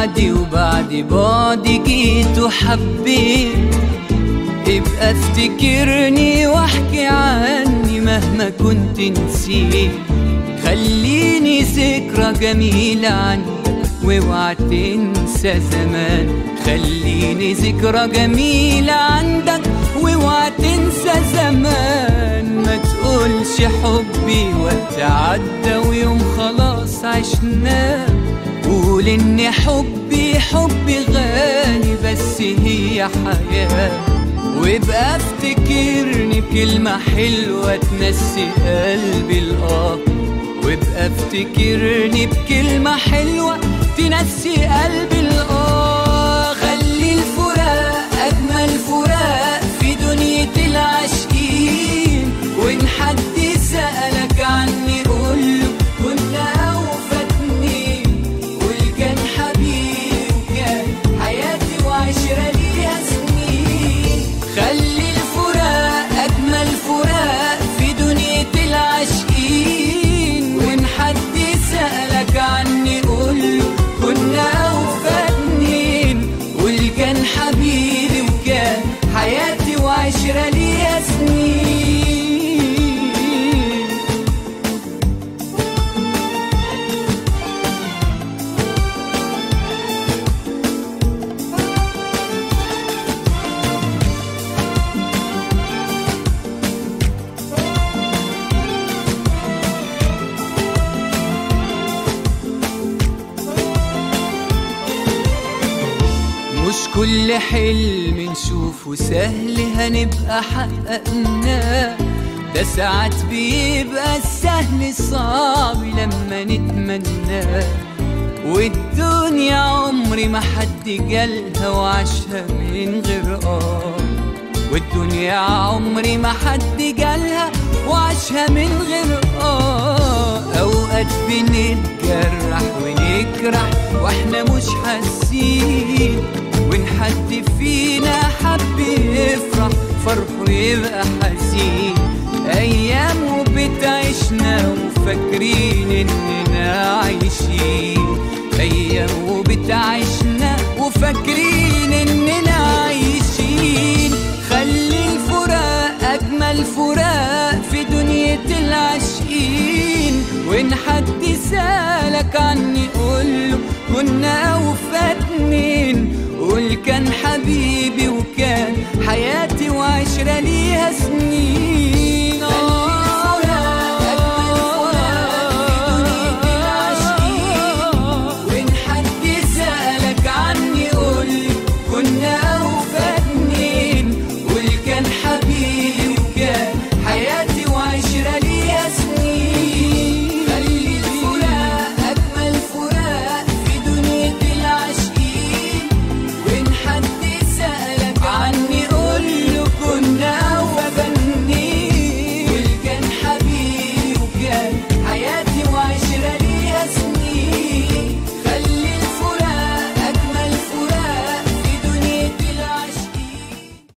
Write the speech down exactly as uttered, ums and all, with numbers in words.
بعدي وبعد بعدي جيت وحبيت، ابقى افتكرني واحكي عني مهما كنت نسيت. خليني ذكرى جميلة عندك واوعى تنسى زمان. خليني ذكرى جميلة عندك واوعى تنسى زمان. ما تقولش حبي وقت عدى ويوم خلاص عشناه. قول ان حبي حبي غالي بس هي حياة. وابقى افتكرني بكلمة حلوة تنسي قلبي الآه. وابقى افتكرني بكلمة حلوة تنسي قلبي الآه. خلي الفراق أجمل فراق في دنيا العاشقين. وإن حد سألك عني قوله كنا أوفى اتنين. قول كان حبيبي وكان حياتي وعشرة ليها سنين. خلي الفراق أجمل فراق في دنيا العاشقين. وإن حد سألك عني قوله كنا أوفى اتنين. قول كان حبيبي وكان حياتي وعشرة ليها سنين. مش كل حلم نشوفه سهل هنبقى حققناه. ده ساعات بيبقى السهل صعب لما نتمناه. والدنيا عمري ما حد جالها وعاشها من غير آه. والدنيا عمري ما حد جالها وعاشها من غير آه. أوقات بنتجرح ونجرح واحنا مش حاسين. وإن حد فينا حب يفرح فرحه يبقى حزين. أيام وبتعيشنا وفاكرين إننا عايشين. أيام وبتعيشنا وفاكرين إننا عايشين. خلي الفراق أجمل فراق في دنيا العاشقين. وإن حد سألك عني قوله كنا أوفى اتنين. قول كان حبيبي وكان